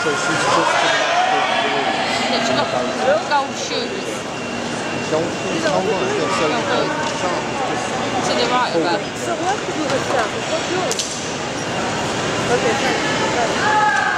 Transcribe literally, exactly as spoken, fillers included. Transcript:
So she's just to the left of the room. Yeah, she's got gold shoes. Gold shoes? Oh right, yeah, so Gold the boots. shark is just... To the right of her. So we have to do the stuff. It's not yours. Okay, thanks.